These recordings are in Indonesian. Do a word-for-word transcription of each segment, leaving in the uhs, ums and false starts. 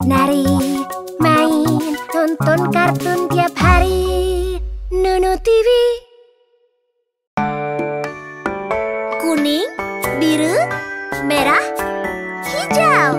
nari, main, nonton kartun tiap hari. Nunu T V. Kuning, biru, merah, hijau.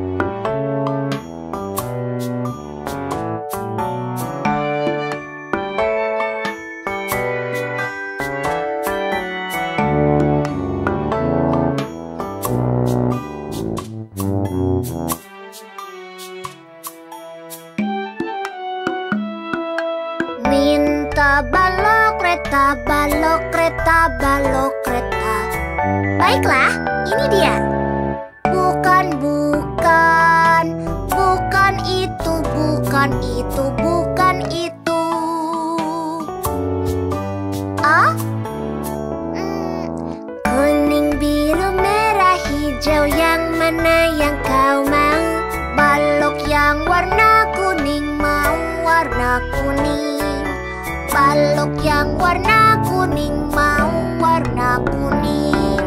Minta balok kereta, balok kereta, balok kereta. Baiklah, ini dia. Bukan, bukan, bukan itu, bukan itu, bukan itu. Ah? Hmm, kuning, biru, merah, hijau, yang mana yang kau mau? Balok yang warna kuning, mau warna kuning. Balok yang warna kuning, mau warna kuning.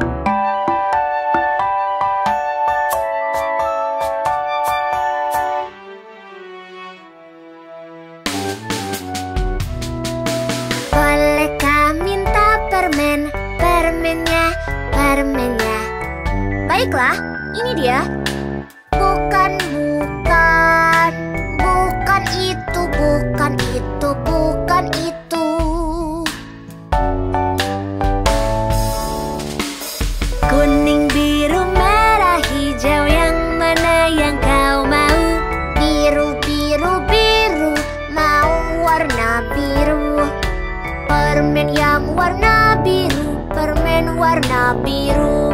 Bolehkah minta permen, permennya, permennya? Baiklah, ini dia. Bukan, bukan, bukan itu, bukan itu, bukan itu. Kuning, biru, merah, hijau, yang mana yang kau mau? Biru, biru, biru, mau warna biru. Permen yang warna biru, permen warna biru.